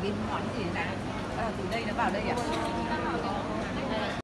cái món gì này từ đây nó vào đây à?